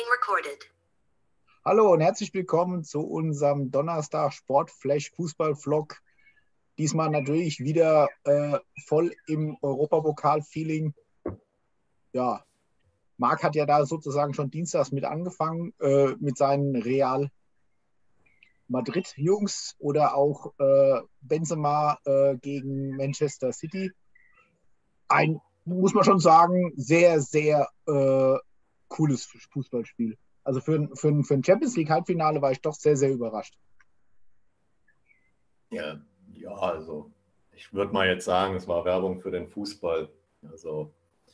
Hallo und herzlich willkommen zu unserem Donnerstag Sportflash Fußball-Vlog. Diesmal natürlich wieder voll im Europapokal-Feeling. Ja, Marc hat ja da sozusagen schon dienstags mit angefangen mit seinen Real Madrid-Jungs oder auch Benzema gegen Manchester City. Ein, muss man schon sagen, sehr, sehr cooles Fußballspiel. Also für ein Champions League Halbfinale war ich doch sehr, sehr überrascht. Ja, also ich würde mal jetzt sagen, es war Werbung für den Fußball. Also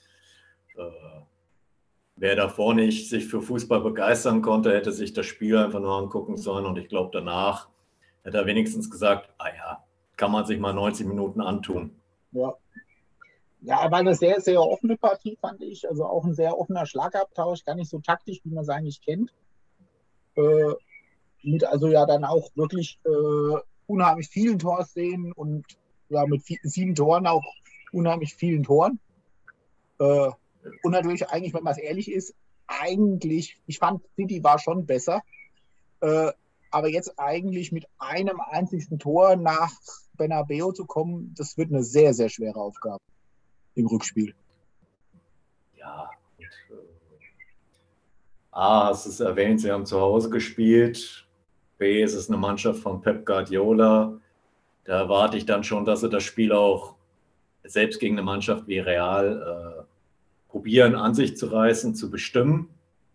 wer davor nicht sich für Fußball begeistern konnte, hätte sich das Spiel einfach nur angucken sollen. Und ich glaube, danach hätte er wenigstens gesagt, ja, kann man sich mal 90 Minuten antun. Ja. Ja, war eine sehr, sehr offene Partie, fand ich. Also auch ein sehr offener Schlagabtausch, gar nicht so taktisch, wie man es eigentlich kennt. Mit also ja dann auch wirklich unheimlich vielen Torszenen und ja mit 7 Toren auch unheimlich vielen Toren. Und natürlich eigentlich, wenn man es ehrlich ist, eigentlich, ich fand, City war schon besser. Aber jetzt eigentlich mit einem einzigen Tor nach Bernabeu zu kommen, das wird eine sehr, sehr schwere Aufgabe im Rückspiel. Ja, und, A, hast du es erwähnt, sie haben zu Hause gespielt. B, ist es eine Mannschaft von Pep Guardiola. Da erwarte ich dann schon, dass sie das Spiel auch selbst gegen eine Mannschaft wie Real probieren, an sich zu reißen, zu bestimmen.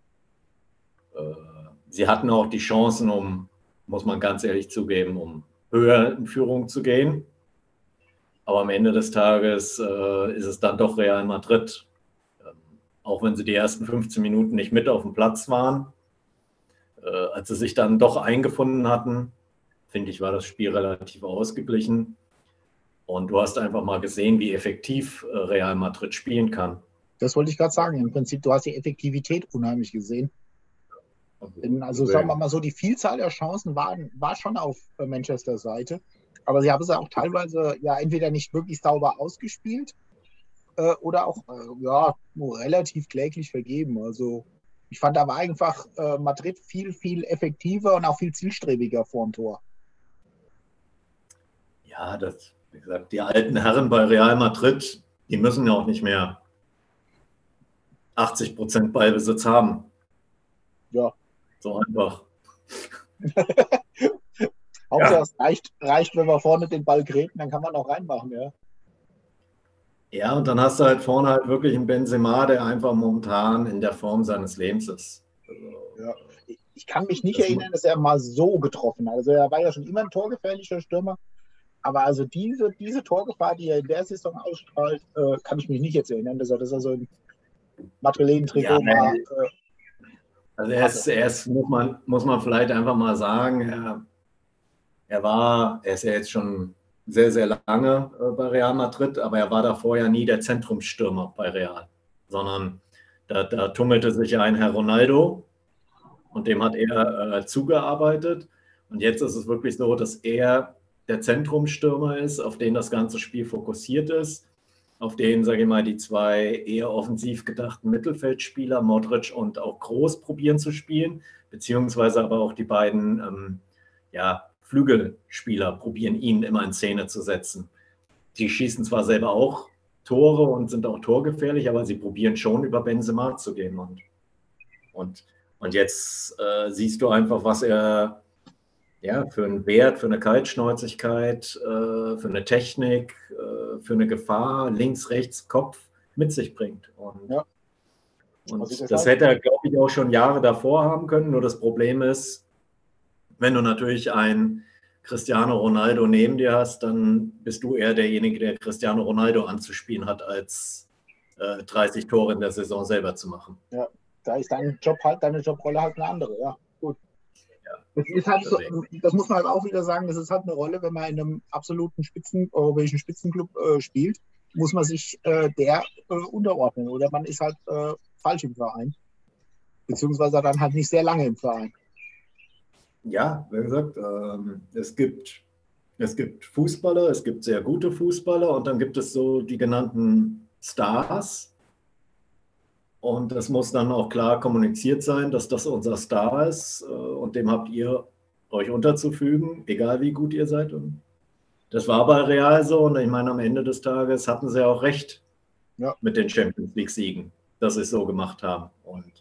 Sie hatten auch die Chancen, muss man ganz ehrlich zugeben, um höher in Führung zu gehen. Aber am Ende des Tages ist es dann doch Real Madrid. Auch wenn sie die ersten 15 Minuten nicht mit auf dem Platz waren. Als sie sich dann doch eingefunden hatten, finde ich, war das Spiel relativ ausgeglichen. Und du hast einfach mal gesehen, wie effektiv Real Madrid spielen kann. Das wollte ich gerade sagen. Im Prinzip, du hast die Effektivität unheimlich gesehen. Also sagen wir mal so, die Vielzahl der Chancen war schon auf Manchester Seite. Aber sie haben es auch teilweise ja entweder nicht wirklich sauber ausgespielt oder auch nur relativ kläglich vergeben. Also ich fand, da war einfach Madrid viel, viel effektiver und auch viel zielstrebiger vorm Tor. Ja, wie gesagt, die alten Herren bei Real Madrid, die müssen ja auch nicht mehr 80% Ballbesitz haben. Ja. So einfach. Hauptsache, es reicht, wenn wir vorne den Ball gräben, dann kann man auch reinmachen, ja. Ja, und dann hast du halt vorne halt wirklich einen Benzema, der einfach momentan in der Form seines Lebens ist. Ja. Ich kann mich nicht erinnern, dass er mal so getroffen hat. Also er war ja schon immer ein torgefährlicher Stürmer. Aber also diese Torgefahr, die er in der Saison ausstrahlt, kann ich mich nicht jetzt erinnern, dass er so ein Madrilen-Trikot war. Also er ist, muss man vielleicht einfach mal sagen, er ist ja jetzt schon sehr, sehr lange bei Real Madrid, aber er war davor ja nie der Zentrumsstürmer bei Real, sondern da tummelte sich ja ein Herr Ronaldo und dem hat er zugearbeitet. Und jetzt ist es wirklich so, dass er der Zentrumsstürmer ist, auf den das ganze Spiel fokussiert ist, auf den, sage ich mal, die zwei eher offensiv gedachten Mittelfeldspieler, Modric und auch Kroos, probieren zu spielen, beziehungsweise aber auch die beiden Flügelspieler probieren, ihn immer in Szene zu setzen. Die schießen zwar selber auch Tore und sind auch torgefährlich, aber sie probieren schon, über Benzema zu gehen. Und jetzt siehst du einfach, was er für einen Wert, für eine Kaltschnäuzigkeit, für eine Technik, für eine Gefahr, links, rechts, Kopf mit sich bringt. Und das hätte er, glaube ich, auch schon Jahre davor haben können. Nur das Problem ist, wenn du natürlich einen Cristiano Ronaldo neben dir hast, dann bist du eher derjenige, der Cristiano Ronaldo anzuspielen hat, als 30 Tore in der Saison selber zu machen. Ja, da ist deine Jobrolle halt eine andere, ja. Gut. Das ist halt so, das muss man halt auch wieder sagen, das ist halt eine Rolle, wenn man in einem absoluten europäischen Spitzenclub spielt, muss man sich der unterordnen oder man ist halt falsch im Verein, beziehungsweise dann halt nicht sehr lange im Verein. Ja, wie gesagt, es gibt Fußballer, es gibt sehr gute Fußballer und dann gibt es so die genannten Stars. Und das muss dann auch klar kommuniziert sein, dass das unser Star ist und dem habt ihr euch unterzufügen, egal wie gut ihr seid. Und das war bei Real so und ich meine, am Ende des Tages hatten sie auch recht mit den Champions League-Siegen, dass sie es so gemacht haben.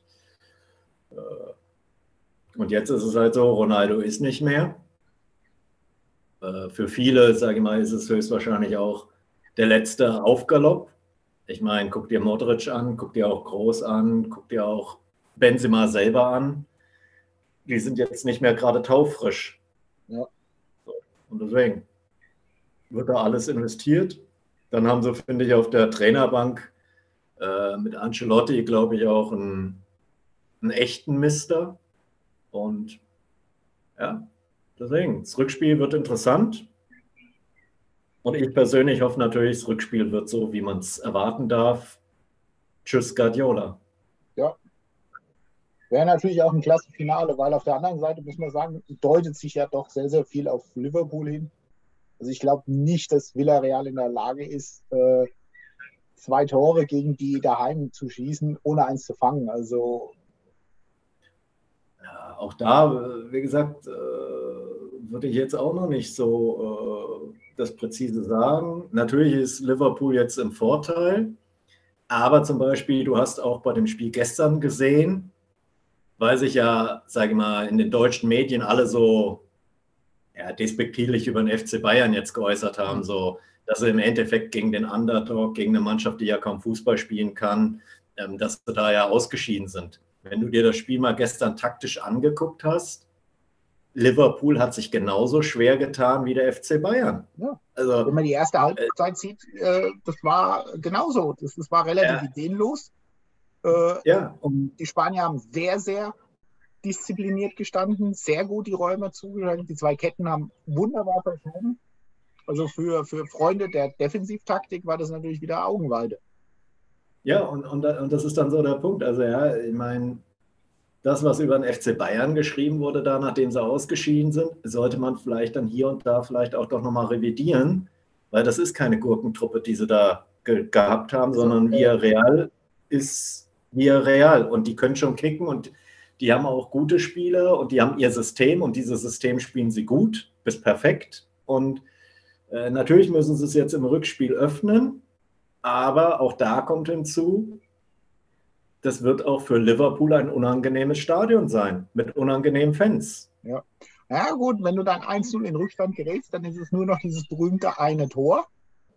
Und jetzt ist es halt so, Ronaldo ist nicht mehr. Für viele, sage ich mal, ist es höchstwahrscheinlich auch der letzte Aufgalopp. Ich meine, guck dir Modric an, guck dir auch Kroos an, guck dir auch Benzema selber an. Die sind jetzt nicht mehr gerade taufrisch. Ja. Und deswegen wird da alles investiert. Dann haben sie, finde ich, auf der Trainerbank mit Ancelotti, glaube ich, auch einen echten Mister. Und ja, deswegen, das Rückspiel wird interessant. Und ich persönlich hoffe natürlich, das Rückspiel wird so, wie man es erwarten darf. Tschüss, Guardiola. Ja. Wäre natürlich auch ein klasse Finale, weil auf der anderen Seite, muss man sagen, deutet sich ja doch sehr, sehr viel auf Liverpool hin. Also ich glaube nicht, dass Villarreal in der Lage ist, 2 Tore gegen die daheim zu schießen, ohne eins zu fangen. Also ja, auch da, wie gesagt, würde ich jetzt auch noch nicht so das präzise sagen. Natürlich ist Liverpool jetzt im Vorteil, aber zum Beispiel, du hast auch bei dem Spiel gestern gesehen, weil sich ja, sage ich mal, in den deutschen Medien alle so despektierlich über den FC Bayern jetzt geäußert haben, so, dass sie im Endeffekt gegen den Underdog, gegen eine Mannschaft, die ja kaum Fußball spielen kann, dass sie da ja ausgeschieden sind. Wenn du dir das Spiel mal gestern taktisch angeguckt hast, Liverpool hat sich genauso schwer getan wie der FC Bayern. ja. Also, Wenn man die erste Halbzeit sieht, das war genauso. Das war relativ ideenlos. Die Spanier haben sehr, sehr diszipliniert gestanden, sehr gut die Räume zugeschlagen. Die 2 Ketten haben wunderbar verschoben. Also für Freunde der Defensivtaktik war das natürlich wieder Augenweide. Ja, und das ist dann so der Punkt. Also ja, ich meine, das, was über den FC Bayern geschrieben wurde, da nachdem sie ausgeschieden sind, sollte man vielleicht dann hier und da vielleicht auch doch nochmal revidieren, weil das ist keine Gurkentruppe, die sie da gehabt haben, sondern Villarreal ist Villarreal und die können schon kicken und die haben auch gute Spieler und die haben ihr System und dieses System spielen sie gut bis perfekt und natürlich müssen sie es jetzt im Rückspiel öffnen, aber auch da kommt hinzu, das wird auch für Liverpool ein unangenehmes Stadion sein, mit unangenehmen Fans. Ja. Ja gut, wenn du dann 1-0 in Rückstand gerätst, dann ist es nur noch dieses berühmte eine Tor.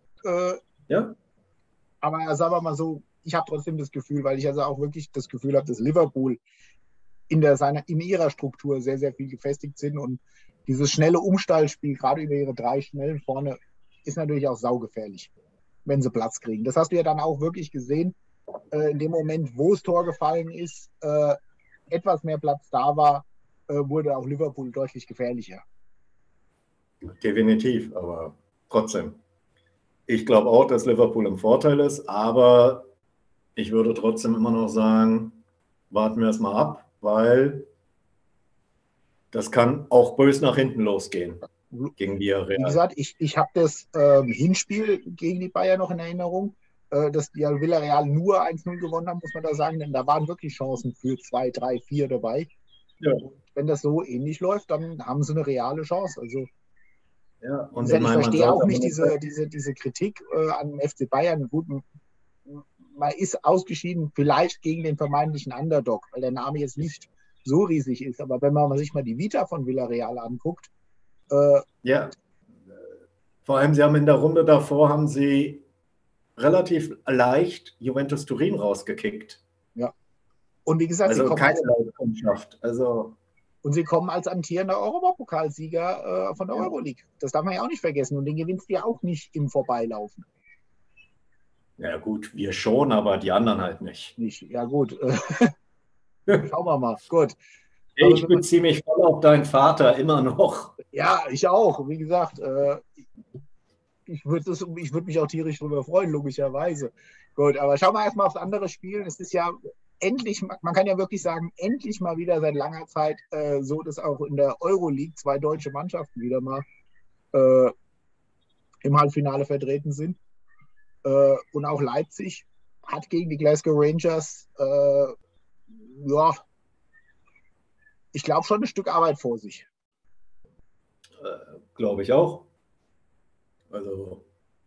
Ja. Aber sagen wir mal so, ich habe trotzdem das Gefühl, weil ich also auch wirklich das Gefühl habe, dass Liverpool in ihrer Struktur sehr, sehr viel gefestigt sind und dieses schnelle Umstallspiel, gerade über ihre 3 Schnellen vorne, ist natürlich auch saugefährlich, wenn sie Platz kriegen. Das hast du ja dann auch wirklich gesehen, in dem Moment, wo das Tor gefallen ist, etwas mehr Platz da war, wurde auch Liverpool deutlich gefährlicher. Definitiv, aber trotzdem. Ich glaube auch, dass Liverpool im Vorteil ist, aber ich würde trotzdem immer noch sagen, warten wir es mal ab, weil das kann auch bös nach hinten losgehen gegen Villarreal. Wie gesagt, ich habe das Hinspiel gegen die Bayern noch in Erinnerung, dass die Villarreal nur 1-0 gewonnen haben, muss man da sagen, denn da waren wirklich Chancen für 2, 3, 4 dabei. Ja. Wenn das so ähnlich läuft, dann haben sie eine reale Chance. Also ja, und ich verstehe auch nicht diese Kritik an den FC Bayern. Gut, man ist ausgeschieden, vielleicht gegen den vermeintlichen Underdog, weil der Name jetzt nicht so riesig ist. Aber wenn man sich mal die Vita von Villarreal anguckt. Ja, vor allem sie haben in der Runde davor, haben sie relativ leicht Juventus Turin rausgekickt. Ja. Und wie gesagt, also keine Leistungschaft. Und sie kommen als amtierender Europapokalsieger von der Euroleague. Das darf man ja auch nicht vergessen. Und den gewinnst du ja auch nicht im Vorbeilaufen. Ja gut, wir schon, aber die anderen halt nicht. Ja gut. Schauen wir mal. Gut. Ich beziehe mich voll auf deinen Vater, immer noch. Ja, ich auch. Wie gesagt, ich würde mich auch tierisch darüber freuen, logischerweise. Gut, aber schauen wir erstmal aufs andere Spiel. Es ist ja endlich, man kann ja wirklich sagen, endlich mal wieder seit langer Zeit so, dass auch in der Euroleague 2 deutsche Mannschaften wieder mal im Halbfinale vertreten sind. Und auch Leipzig hat gegen die Glasgow Rangers, ja, ich glaube schon ein Stück Arbeit vor sich. Glaube ich auch. Also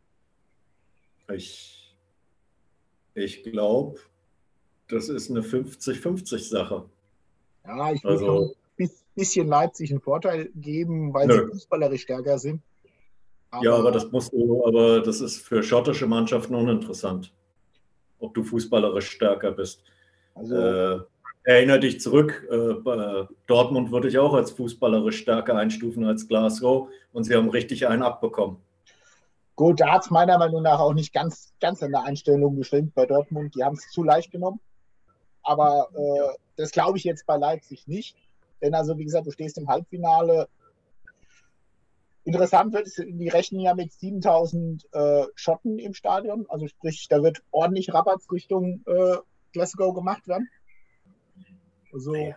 ich glaube, das ist eine 50-50-Sache. Ja, ich würde schon Also, ein bisschen Leipzig einen Vorteil geben, weil sie nö. fußballerisch stärker sind. Ja, aber Aber aber das ist für schottische Mannschaften uninteressant, ob du fußballerisch stärker bist. also Äh, Erinnere dich zurück, Dortmund würde ich auch als fußballerisch stärker einstufen als Glasgow und sie haben richtig einen abbekommen. gut, da hat es meiner Meinung nach auch nicht ganz an der Einstellung gestimmt bei Dortmund. Die haben es zu leicht genommen. Aber Ja, das glaube ich jetzt bei Leipzig nicht. Denn also, wie gesagt, du stehst im Halbfinale. Interessant wird es, die rechnen ja mit 7.000 Schotten im Stadion. Also sprich, da wird ordentlich Rabatz Richtung Glasgow gemacht werden. Also, ja.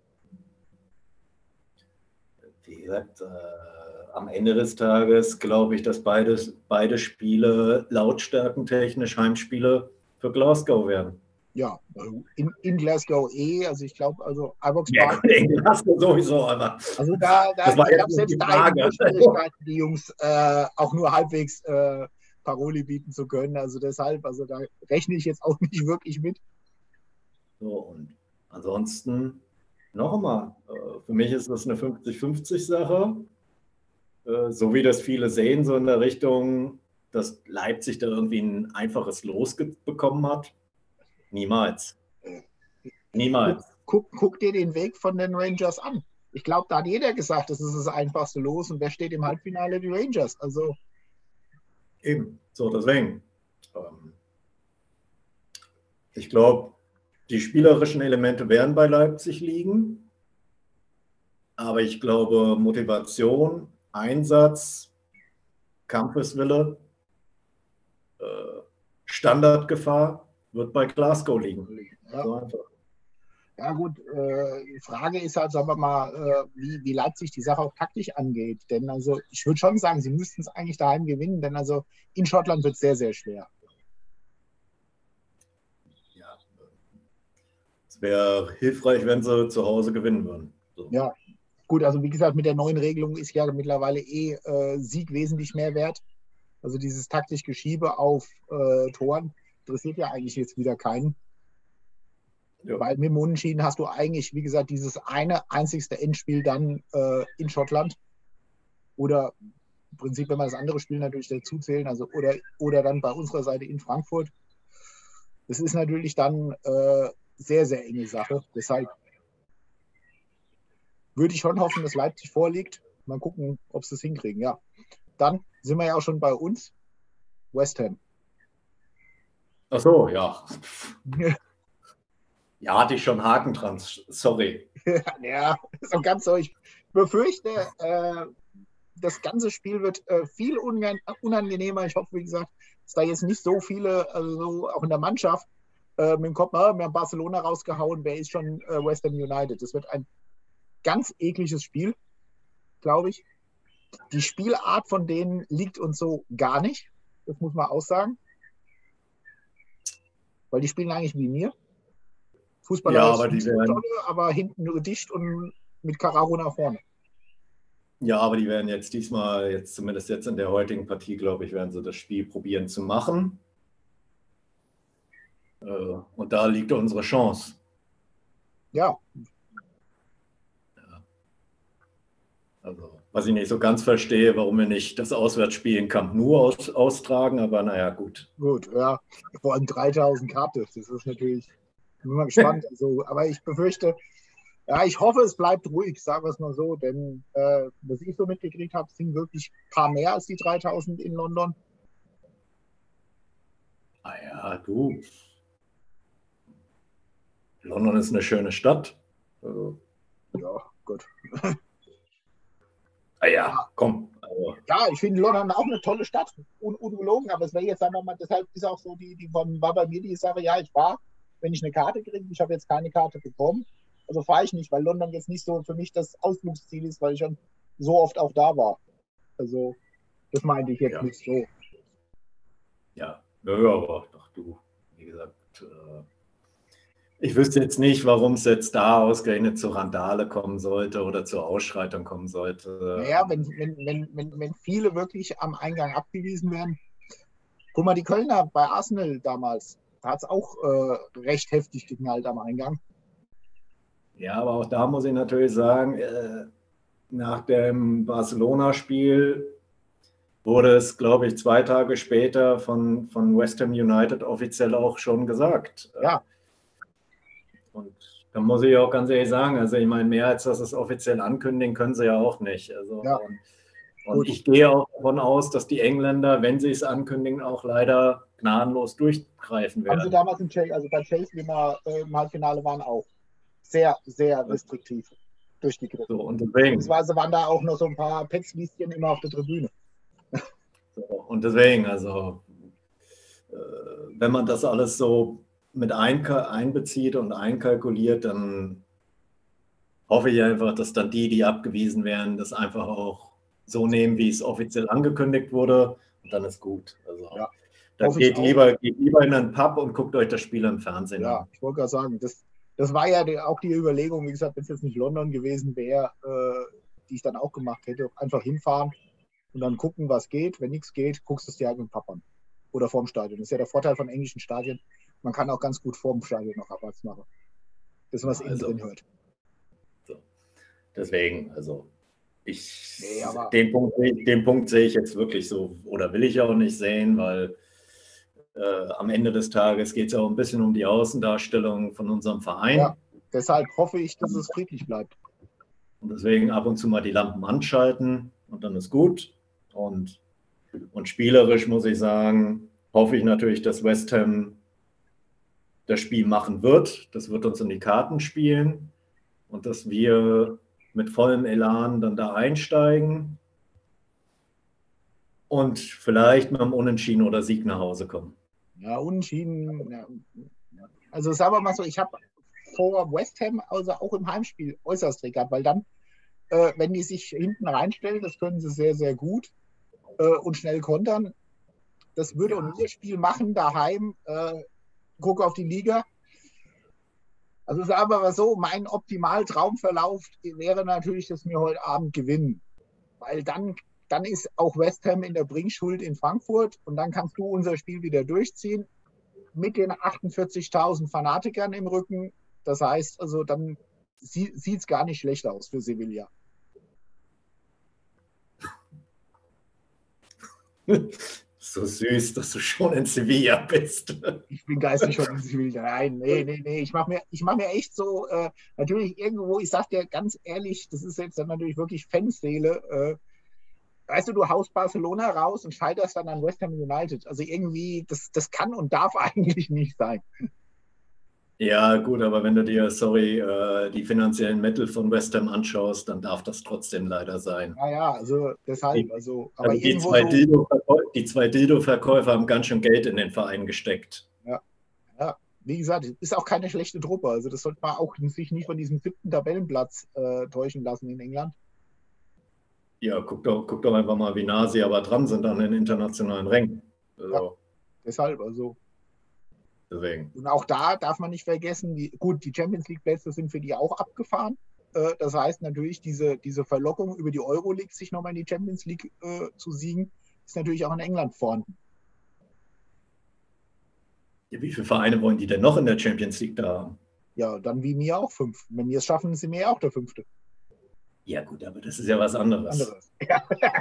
Wie gesagt, am Ende des Tages glaube ich, dass beide Spiele lautstärkentechnisch Heimspiele für Glasgow werden. ja, in Glasgow also ich glaube, also Ibrox Ja, Park. gut, den Glasgow sowieso, aber Also das war ich jetzt glaube, nur selbst die da hätten Frage. wir Schwierigkeiten, die Jungs auch nur halbwegs Paroli bieten zu können. Also deshalb, also da rechne ich jetzt auch nicht wirklich mit. So, und ansonsten noch einmal, für mich ist das eine 50-50-Sache, so wie das viele sehen, so in der Richtung, dass Leipzig da irgendwie ein einfaches Los bekommen hat. Niemals. Guck, Niemals. guck dir den Weg von den Rangers an. Ich glaube, da hat jeder gesagt, das ist das einfachste Los. Und wer steht im Halbfinale? Die Rangers. Also, Eben. So, deswegen. Ähm, Ich glaube, die spielerischen Elemente werden bei Leipzig liegen, aber ich glaube, Motivation, Einsatz, Kampfeswille, äh, Standardgefahr wird bei Glasgow liegen. ja. So einfach. Ja gut, die Frage ist halt, sagen wir mal, wie Leipzig die Sache auch taktisch angeht. Denn also ich würde schon sagen, sie müssten es eigentlich daheim gewinnen, denn also in Schottland wird es sehr, sehr schwer. Ja, es wäre hilfreich, wenn sie zu Hause gewinnen würden. So. Ja, gut, also wie gesagt, mit der neuen Regelung ist ja mittlerweile Sieg wesentlich mehr wert. Also dieses taktisch Geschiebe auf Toren interessiert ja eigentlich jetzt wieder keinen. Ja. Weil mit dem Unentschieden hast du eigentlich, wie gesagt, dieses eine einzigste Endspiel dann in Schottland. Oder im Prinzip, wenn wir das andere Spiel natürlich dazu zählen, also oder dann bei unserer Seite in Frankfurt. Das ist natürlich dann sehr, sehr enge Sache. Deshalb würde ich schon hoffen, dass Leipzig vorliegt. Mal gucken, ob sie es hinkriegen. Ja. Dann sind wir ja auch schon bei uns. West Ham. Ach so, ja. Ja, hatte ich schon Haken dran. Sorry. Ja, ist auch ganz so. Ich befürchte, das ganze Spiel wird viel unangenehmer. Ich hoffe, wie gesagt, dass da jetzt nicht so viele, also auch in der Mannschaft, mit dem Kopf, wir haben Barcelona rausgehauen, wer ist schon West Ham United? Das wird ein ganz ekliges Spiel, glaube ich. Die Spielart von denen liegt uns so gar nicht. Das muss man auch sagen. Weil die spielen eigentlich wie mir. Ja, Fußballerisch aber die nicht so toll, werden, aber hinten nur dicht und mit Carraro nach vorne. ja, aber die werden jetzt diesmal, jetzt zumindest jetzt in der heutigen Partie, glaube ich, werden sie das Spiel probieren zu machen. Und da liegt unsere Chance. Ja, Also, was ich nicht so ganz verstehe, warum wir nicht das Auswärtsspiel in Camp Nou austragen, aber naja, gut. gut, ja. Vor allem 3.000 Karte. Das ist natürlich, bin mal gespannt. Also, aber ich befürchte, ja, ich hoffe, es bleibt ruhig, sagen wir es mal so, denn was ich so mitgekriegt habe, sind wirklich ein paar mehr als die 3.000 in London. Ah ja, du. London ist eine schöne Stadt. Also, Ja, gut. ah ja, komm. Also, Ja, ich finde London auch eine tolle Stadt, ungelogen, aber es wäre jetzt, sagen wir mal, deshalb ist auch so, war bei mir die Sache, ja, ich war, wenn ich eine Karte kriege, ich habe jetzt keine Karte bekommen, also fahre ich nicht, weil London jetzt nicht so für mich das Ausflugsziel ist, weil ich schon so oft auch da war. Also, das meinte ich jetzt ja, nicht so. ja, ja, aber doch, du. wie gesagt, ich wüsste jetzt nicht, warum es jetzt da ausgerechnet zur Randale kommen sollte oder zur Ausschreitung kommen sollte. Naja, wenn viele wirklich am Eingang abgewiesen werden. Guck mal, die Kölner bei Arsenal damals, da hat es auch recht heftig geknallt am Eingang. Ja, aber auch da muss ich natürlich sagen, nach dem Barcelona-Spiel wurde es, glaube ich, 2 Tage später von West Ham United offiziell auch schon gesagt. Ja. Und da muss ich auch ganz ehrlich sagen, also ich meine, mehr als das es offiziell ankündigen, können sie ja auch nicht. Also, Ja. und ich gehe auch davon aus, dass die Engländer, wenn sie es ankündigen, auch leider gnadenlos durchgreifen werden. Haben sie damals bei Chelsea, wie wir im Halbfinale waren, auch sehr, sehr restriktiv durchgegriffen. So, und deswegen. Beziehungsweise waren da auch noch so ein paar Petzlieschen immer auf der Tribüne. So, und deswegen, also wenn man das alles so mit einbezieht und einkalkuliert, dann hoffe ich einfach, dass dann die abgewiesen werden, das einfach auch so nehmen, wie es offiziell angekündigt wurde, und dann ist gut. Also, ja, dann geht lieber in einen Pub und guckt euch das Spiel im Fernsehen an. Ja, ich wollte gerade sagen, das war ja auch die Überlegung, wie gesagt, wenn es jetzt nicht London gewesen wäre, die ich dann auch gemacht hätte, einfach hinfahren und dann gucken, was geht. Wenn nichts geht, guckst du es dir halt mit dem Pub an. Oder vorm Stadion. Das ist ja der Vorteil von englischen Stadien. Man kann auch ganz gut vorm Stadion noch Rabatz machen. Das ist, was innen drin hört. So. Deswegen, also den Punkt sehe ich jetzt wirklich so, oder will ich auch nicht sehen, weil am Ende des Tages geht es auch ein bisschen um die Außendarstellung von unserem Verein. Ja, deshalb hoffe ich, dass es friedlich bleibt. Und deswegen ab und zu mal die Lampen anschalten und dann ist gut. Und spielerisch muss ich sagen, hoffe ich natürlich, dass West Ham das Spiel machen wird. Das wird uns in die Karten spielen und dass wir mit vollem Elan dann da einsteigen und vielleicht mit einem Unentschieden oder Sieg nach Hause kommen. Ja, Unentschieden. Ja. Also sagen wir mal so, ich habe vor West Ham also auch im Heimspiel äußerst Dreck gehabt, weil dann, wenn die sich hinten reinstellen, das können sie sehr, sehr gut und schnell kontern. Das würde unser Spiel machen daheim. Gucke auf die Liga. Also sagen wir mal so, mein Optimal-Traumverlauf wäre natürlich, dass wir heute Abend gewinnen. Weil dann ist auch West Ham in der Bringschuld in Frankfurt und dann kannst du unser Spiel wieder durchziehen mit den 48.000 Fanatikern im Rücken. Das heißt, also dann sieht es gar nicht schlecht aus für Sevilla. So süß, dass du schon in Sevilla bist. Ich bin geistig schon in Sevilla. Nein, nee. Ich mach mir echt so, natürlich irgendwo, ich sag dir ganz ehrlich, das ist jetzt dann natürlich wirklich Fanseele. Weißt du, du haust Barcelona raus und scheiterst dann an West Ham United. Also irgendwie, das kann und darf eigentlich nicht sein. Ja, gut, aber wenn du dir, die finanziellen Mittel von West Ham anschaust, dann darf das trotzdem leider sein. Naja, also deshalb. Aber die zwei Dildo-Verkäufer haben ganz schön Geld in den Verein gesteckt. Ja, wie gesagt, ist auch keine schlechte Truppe. Also das sollte man auch sich nicht von diesem 7. Tabellenplatz täuschen lassen in England. Ja, guck doch einfach mal, wie nah sie aber dran sind an den internationalen Rängen. Also, ja, deshalb, also. Deswegen. Und auch da darf man nicht vergessen, die Champions League-Plätze sind für die auch abgefahren. Das heißt natürlich, diese Verlockung über die Euroleague, sich nochmal in die Champions League zu siegen, ist natürlich auch in England vorhanden. Ja, wie viele Vereine wollen die denn noch in der Champions League da haben? Ja, dann wie mir auch 5. Wenn wir es schaffen, sind wir ja auch der 5. Ja gut, aber das ist ja was anderes. Ja.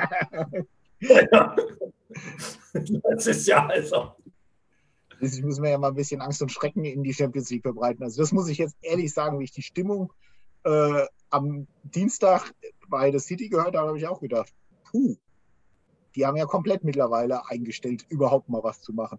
Das ist ja also... Ich muss mir ja mal ein bisschen Angst und Schrecken in die Champions League verbreiten. Also das muss ich jetzt ehrlich sagen, wie ich die Stimmung am Dienstag bei der City gehört habe, habe ich auch gedacht, die haben ja komplett mittlerweile eingestellt, überhaupt mal was zu machen.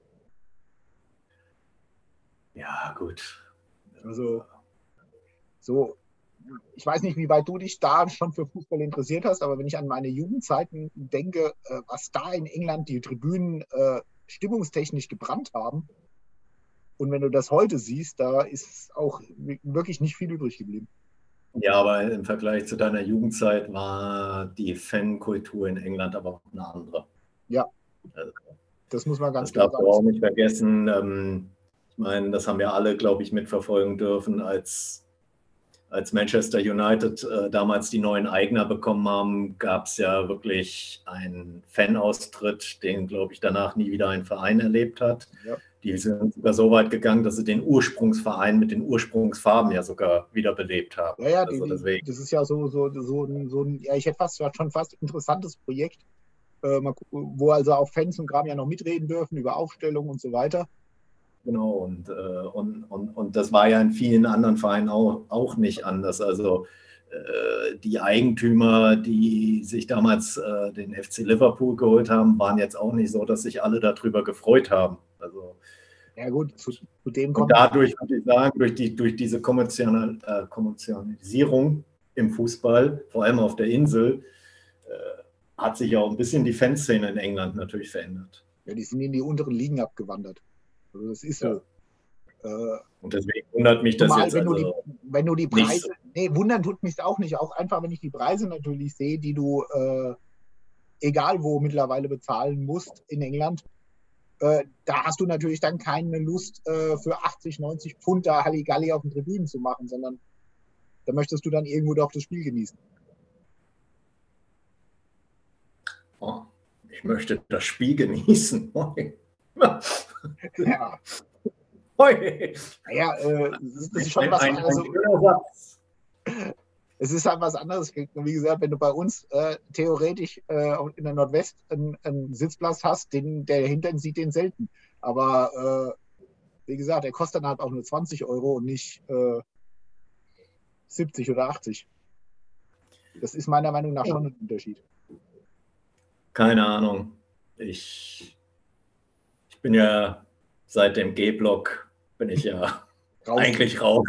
Ja, gut. Also so, ich weiß nicht, wie weit du dich da schon für Fußball interessiert hast, aber wenn ich an meine Jugendzeiten denke, was da in England die Tribünen stimmungstechnisch gebrannt haben. Und wenn du das heute siehst, da ist auch wirklich nicht viel übrig geblieben. Ja, aber im Vergleich zu deiner Jugendzeit war die Fankultur in England aber auch eine andere. Ja, das muss man ganz klar sagen. Das darfst du auch nicht vergessen. Ich meine, das haben wir alle, glaube ich, mitverfolgen dürfen, als Manchester United damals die neuen Eigner bekommen haben, gab es ja wirklich einen Fanaustritt, den, glaube ich, danach nie wieder ein Verein erlebt hat. Ja. Die sind sogar so weit gegangen, dass sie den Ursprungsverein mit den Ursprungsfarben ja sogar wiederbelebt haben. Ja, also deswegen. das ist ja so ein, ja, ich hätte schon fast interessantes Projekt, wo also auch Fans und Kram ja noch mitreden dürfen über Aufstellung und so weiter. Genau, und das war ja in vielen anderen Vereinen auch nicht anders. Also die Eigentümer, die sich damals den FC Liverpool geholt haben, waren jetzt auch nicht so, dass sich alle darüber gefreut haben. Also, ja gut, zu dem kommt. Und dadurch, würde ich sagen, durch diese Kommerzialisierung im Fußball, vor allem auf der Insel, hat sich auch ein bisschen die Fanszene in England natürlich verändert. Ja, die sind in die unteren Ligen abgewandert. Also das ist so. Ja. Und deswegen wundert mich das jetzt. Wenn du die Preise, nee, wundern tut mich auch nicht. Auch einfach, wenn ich die Preise natürlich sehe, die du egal wo mittlerweile bezahlen musst in England, da hast du natürlich dann keine Lust für 80, 90 Pfund da Halligalli auf den Tribünen zu machen, sondern da möchtest du dann irgendwo doch das Spiel genießen. Oh, ich möchte das Spiel genießen. Ja. Naja, das ist schon was anderes. Es ist halt was anderes. Wie gesagt, wenn du bei uns theoretisch in der Nordwest einen Sitzplatz hast, der Hintern sieht den selten. Aber wie gesagt, der kostet dann halt auch nur 20 Euro und nicht 70 oder 80. Das ist meiner Meinung nach schon ein Unterschied. Keine Ahnung. Ich bin ja seit dem G-Block bin ich ja eigentlich raus.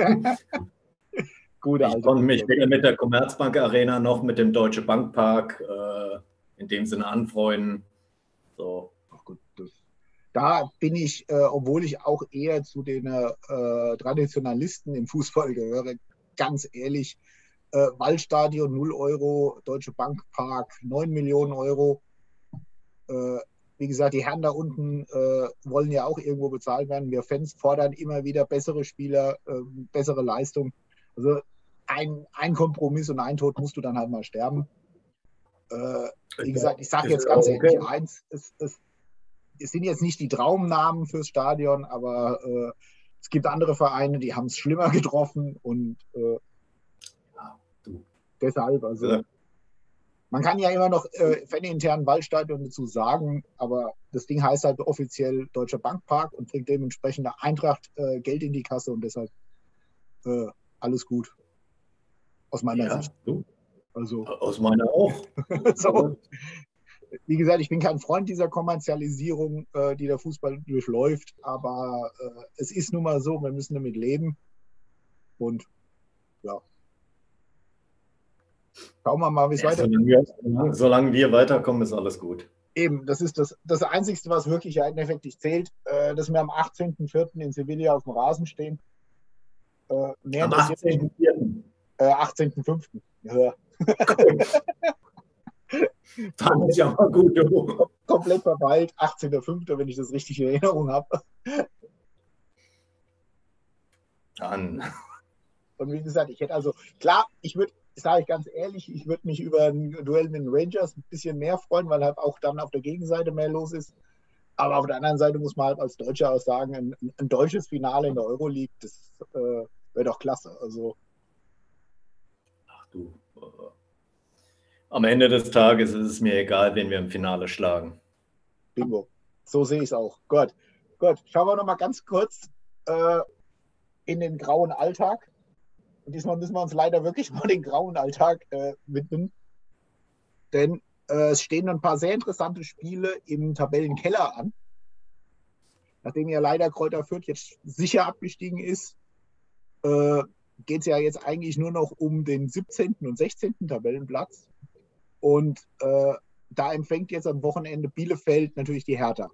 Ich konnte mich weder mit der Commerzbank Arena noch mit dem Deutsche Bank Park in dem Sinne anfreunden. So. Ach gut, da bin ich, obwohl ich auch eher zu den Traditionalisten im Fußball gehöre, ganz ehrlich, Waldstadion 0 Euro, Deutsche Bank Park 9 Millionen Euro. Wie gesagt, die Herren da unten wollen ja auch irgendwo bezahlt werden. Wir Fans fordern immer wieder bessere Spieler, bessere Leistung. Also ein Kompromiss und ein Tod musst du dann halt mal sterben. Wie gesagt, ich sage jetzt ganz ehrlich eins, es sind jetzt nicht die Traumnamen fürs Stadion, aber es gibt andere Vereine, die haben es schlimmer getroffen und deshalb, also man kann ja immer noch fanintern Waldstadion dazu sagen, aber das Ding heißt halt offiziell Deutscher Bankpark und bringt dementsprechend der Eintracht Geld in die Kasse und deshalb alles gut. Aus meiner Sicht. Also, aus meiner auch. So. Wie gesagt, ich bin kein Freund dieser Kommerzialisierung, die der Fußball durchläuft, aber es ist nun mal so, wir müssen damit leben. Und ja. Schauen wir mal, wie es weitergeht. Solange wir weiterkommen, ist alles gut. Eben, das ist das Einzige, was wirklich effektiv zählt, dass wir am 18.04. in Sevilla auf dem Rasen stehen. Am 18.04. 18.05. Ja. Fand ich auch gut. Komplett verpeilt, 18.05., wenn ich das richtig in Erinnerung habe. Dann. Und wie gesagt, ich hätte also, klar, sage ich ganz ehrlich, ich würde mich über ein Duell mit den Rangers ein bisschen mehr freuen, weil halt auch dann auf der Gegenseite mehr los ist. Aber auf der anderen Seite muss man halt als Deutscher auch sagen, ein deutsches Finale in der Euroleague, das wäre doch klasse. Also. Ach du. Am Ende des Tages ist es mir egal, wen wir im Finale schlagen. Bingo. So sehe ich es auch. Gut. Schauen wir noch mal ganz kurz in den grauen Alltag. Und diesmal müssen wir uns leider wirklich mal den grauen Alltag widmen. Denn es stehen ein paar sehr interessante Spiele im Tabellenkeller an. Nachdem ja leider Kräuter Fürth jetzt sicher abgestiegen ist, geht es ja jetzt eigentlich nur noch um den 17. und 16. Tabellenplatz. Und da empfängt jetzt am Wochenende Bielefeld natürlich die Hertha.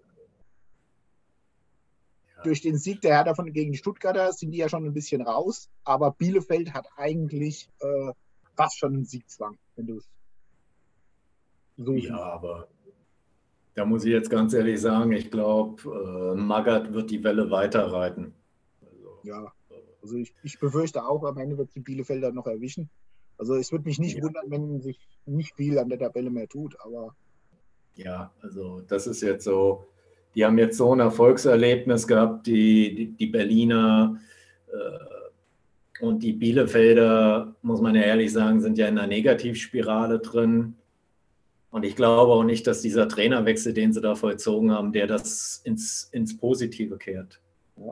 Ja. Durch den Sieg der Hertha gegen die Stuttgarter sind die ja schon ein bisschen raus, aber Bielefeld hat eigentlich fast schon einen Siegzwang, wenn du es so siehst. Ja, aber Da muss ich jetzt ganz ehrlich sagen, ich glaube, Magath wird die Welle weiterreiten. Also, Ja, also ich befürchte auch, am Ende wird die Bielefelder noch erwischen. Also es würde mich nicht ja, wundern, wenn sich nicht viel an der Tabelle mehr tut, aber ja, also das ist jetzt so, die haben jetzt so ein Erfolgserlebnis gehabt, die Berliner und die Bielefelder, muss man ja ehrlich sagen, sind ja in einer Negativspirale drin. Und ich glaube auch nicht, dass dieser Trainerwechsel, den sie da vollzogen haben, der das ins Positive kehrt. ja.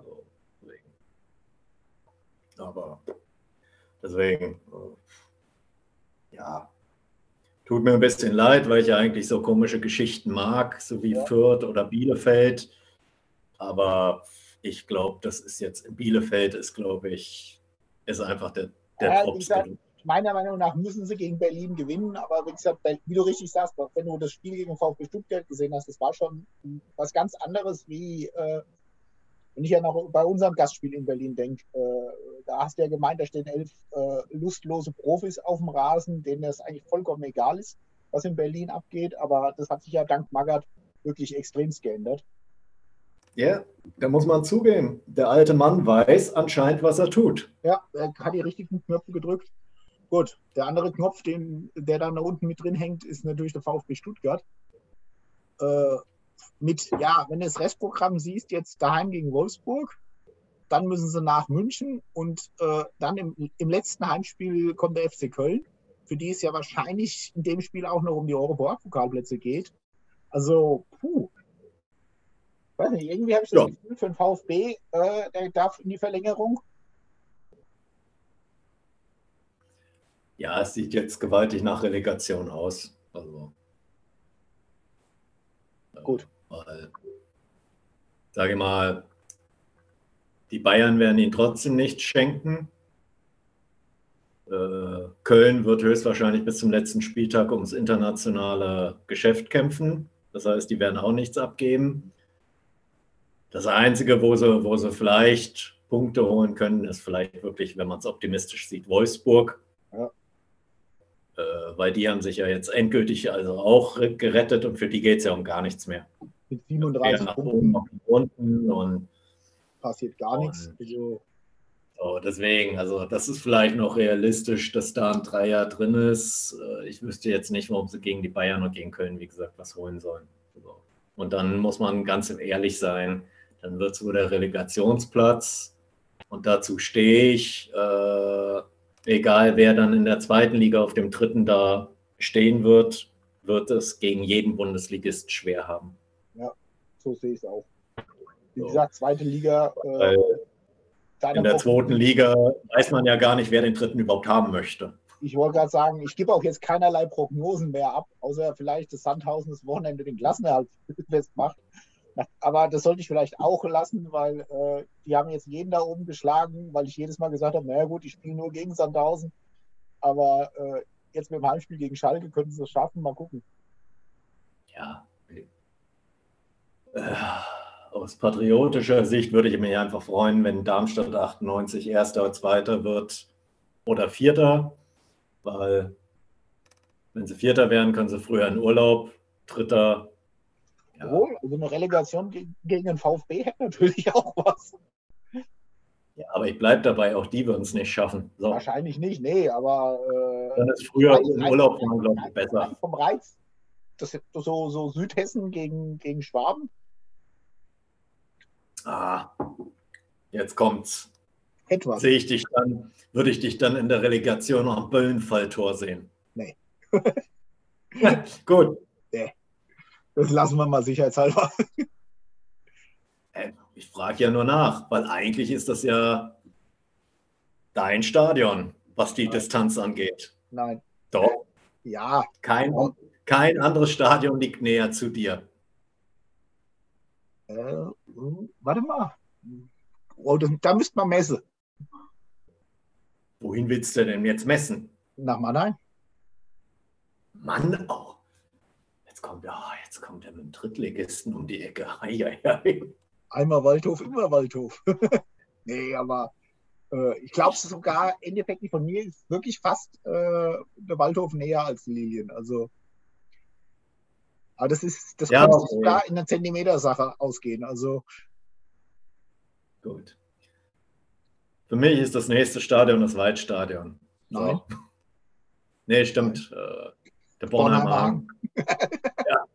Aber deswegen, ja, tut mir ein bisschen leid, weil ich ja eigentlich so komische Geschichten mag, so wie Ja. Fürth oder Bielefeld. Aber ich glaube, das ist jetzt in Bielefeld, ist, glaube ich, ist einfach der Wie Drops gesagt, genug. meiner Meinung nach müssen sie gegen Berlin gewinnen, aber wie gesagt, wie du richtig sagst, wenn du das Spiel gegen VfB Stuttgart gesehen hast, das war schon was ganz anderes, wie wenn ich ja noch bei unserem Gastspiel in Berlin denke. Da hast du ja gemeint, da stehen 11 lustlose Profis auf dem Rasen, denen das eigentlich vollkommen egal ist, was in Berlin abgeht, aber das hat sich ja dank Magath wirklich extremst geändert. Ja, da muss man zugeben, der alte Mann weiß anscheinend, was er tut. Ja, er hat die richtigen Knöpfe gedrückt. Gut, der andere Knopf, der da unten mit drin hängt, ist natürlich der VfB Stuttgart. Wenn du das Restprogramm siehst, jetzt daheim gegen Wolfsburg, dann müssen sie nach München und dann im letzten Heimspiel kommt der FC Köln, für die es ja wahrscheinlich in dem Spiel auch noch um die Europapokalplätze geht. Also, weiß nicht, irgendwie habe ich das Gefühl für den VfB, der darf in die Verlängerung. Ja, es sieht jetzt gewaltig nach Relegation aus. Also, gut. Weil, sage ich mal, die Bayern werden ihn trotzdem nicht schenken. Köln wird höchstwahrscheinlich bis zum letzten Spieltag ums internationale Geschäft kämpfen. Das heißt, die werden auch nichts abgeben. Das Einzige, wo sie vielleicht Punkte holen können, ist vielleicht wirklich, wenn man es optimistisch sieht, Wolfsburg. Ja. Weil die haben sich ja jetzt endgültig also auch gerettet und für die geht es ja um gar nichts mehr. Mit 37 Punkten und passiert gar nichts. Also, so, deswegen, also das ist vielleicht noch realistisch, dass da ein Dreier drin ist. Ich wüsste jetzt nicht, warum sie gegen die Bayern und gegen Köln, wie gesagt, was holen sollen. So. Und dann muss man ganz ehrlich sein, dann wird es wohl der Relegationsplatz und dazu stehe ich. Egal, wer dann in der zweiten Liga auf dem dritten da stehen wird, wird es gegen jeden Bundesligist schwer haben. Ja, so sehe ich es auch. Wie gesagt, zweite Liga. In der zweiten Liga weiß man ja gar nicht, wer den dritten überhaupt haben möchte. Ich wollte gerade sagen, ich gebe auch jetzt keinerlei Prognosen mehr ab, außer vielleicht, dass Sandhausen das Wochenende den Klassenerhalt festmacht. Aber das sollte ich vielleicht auch lassen, weil die haben jetzt jeden da oben geschlagen, weil ich jedes Mal gesagt habe, naja gut, ich spiele nur gegen Sandhausen. Aber jetzt mit dem Heimspiel gegen Schalke könnten sie es schaffen. Mal gucken. Ja. Aus patriotischer Sicht würde ich mich einfach freuen, wenn Darmstadt 98 Erster oder Zweiter wird oder Vierter. Weil wenn sie Vierter wären, können sie früher in Urlaub. Dritter. Ja. Also eine Relegation gegen den VfB hätte natürlich auch was. Ja, aber ich bleibe dabei, auch die würden es nicht schaffen. So. Wahrscheinlich nicht, nee, aber dann ist früher in Urlaub fahren, glaube ich, besser. Vom Reiz, das so Südhessen gegen Schwaben. Jetzt kommt's. Etwas. Würde ich dich dann in der Relegation am Böllenfalltor sehen? Nee. Gut. Nee. Das lassen wir mal sicherheitshalber. Ich frage ja nur nach, weil eigentlich ist das ja dein Stadion, was die Distanz angeht. Nein. Doch. Ja. Kein anderes Stadion liegt näher zu dir. Warte mal. Oh, da müsste man messen. Wohin willst du denn jetzt messen? Nach Mannheim. Mann, oh. Jetzt kommt er mit dem Drittligisten um die Ecke. Einmal Waldhof, immer Waldhof. Nee, aber ich glaube sogar, endeffekt von mir ist wirklich fast der Waldhof näher als die Lilien. Also Aber das Ja, könnte okay. sogar in einer Zentimeter-Sache ausgehen. Also, Gut. Für mich ist das nächste Stadion das Waldstadion. nein. So. Nee, stimmt. Der Bornheimer Hang. Ja.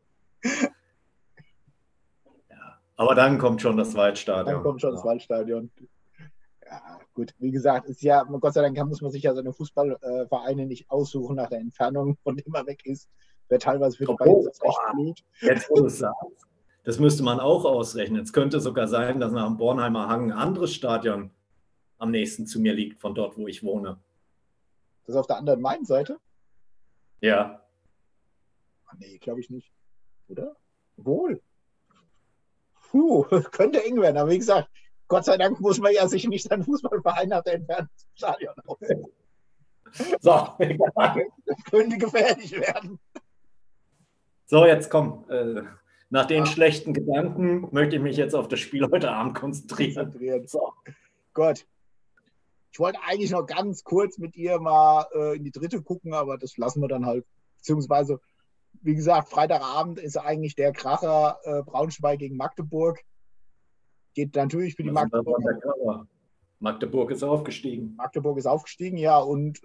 Ja. Aber dann kommt schon das Waldstadion. Dann kommt schon das So. Waldstadion. Ja, gut, wie gesagt, ist ja, Gott sei Dank muss man sich ja seine Fußballvereine nicht aussuchen nach der Entfernung, von dem er weg ist. Wäre teilweise für die Bayern recht blöd. Jetzt, wo du es sagst, das müsste man auch ausrechnen. Es könnte sogar sein, dass nach dem Bornheimer Hang ein anderes Stadion am nächsten zu mir liegt, von dort, wo ich wohne. Das ist auf der anderen Main-Seite? Ja. Ach, nee, glaube ich nicht. Oder? Wohl. Puh, könnte eng werden, aber wie gesagt, Gott sei Dank muss man ja sich nicht seinen Fußballverein nach der Entfernung zum Stadion aussuchen. So, das könnte gefährlich werden. So, jetzt komm. Nach den schlechten Gedanken möchte ich mich jetzt auf das Spiel heute Abend konzentrieren. So. Gut. Ich wollte eigentlich noch ganz kurz mit ihr mal in die dritte gucken, aber das lassen wir dann halt. Beziehungsweise, wie gesagt, Freitagabend ist eigentlich der Kracher Braunschweig gegen Magdeburg. Geht natürlich für die Magdeburger. Magdeburg ist aufgestiegen. Magdeburg ist aufgestiegen, ja. Und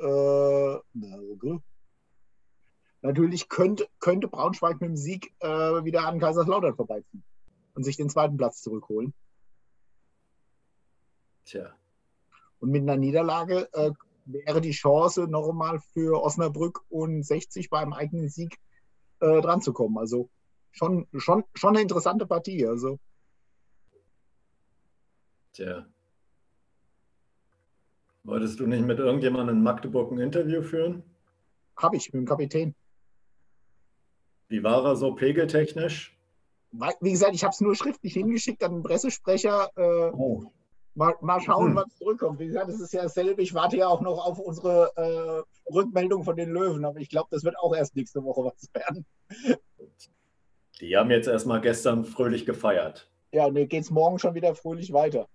natürlich könnte Braunschweig mit dem Sieg wieder an Kaiserslautern vorbeiziehen und sich den zweiten Platz zurückholen. Tja. Und mit einer Niederlage wäre die Chance noch einmal für Osnabrück und 60 beim eigenen Sieg dran zu kommen. Also schon eine interessante Partie. Also. Tja. Wolltest du nicht mit irgendjemandem in Magdeburg ein Interview führen? Habe ich mit dem Kapitän. Wie war er so pegeltechnisch? Wie gesagt, ich habe es nur schriftlich hingeschickt an den Pressesprecher. Mal schauen, was zurückkommt. Wie gesagt, es ist ja dasselbe. Ich warte ja auch noch auf unsere Rückmeldung von den Löwen, aber ich glaube, das wird auch erst nächste Woche was werden. Die haben jetzt erstmal gestern fröhlich gefeiert. Ja, und dann geht es morgen schon wieder fröhlich weiter.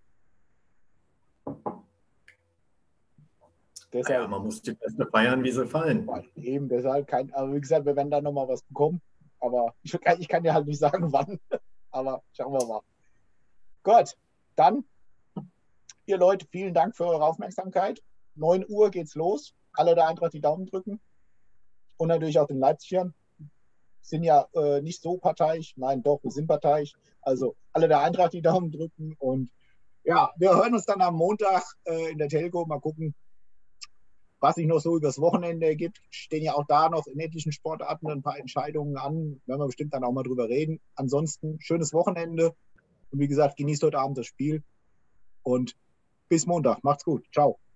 Deshalb, ja, man muss die Beste feiern, wie sie fallen. Eben, deshalb aber wie gesagt, wir werden da nochmal was bekommen. Aber ich kann dir halt nicht sagen, wann. Aber schauen wir mal. Gut, dann, ihr Leute, vielen Dank für eure Aufmerksamkeit. 9 Uhr geht's los. Alle der Eintracht die Daumen drücken. Und natürlich auch den Leipzigern. Sind ja nicht so parteiisch. Nein, doch, wir sind parteiisch. Also alle der Eintracht die Daumen drücken. Und ja, wir hören uns dann am Montag in der Telco. Mal gucken, was sich noch so übers Wochenende ergibt. Stehen ja auch da noch in etlichen Sportarten ein paar Entscheidungen an. Werden wir bestimmt dann auch mal drüber reden. Ansonsten schönes Wochenende. Und wie gesagt, genießt heute Abend das Spiel. Und bis Montag. Macht's gut. Ciao.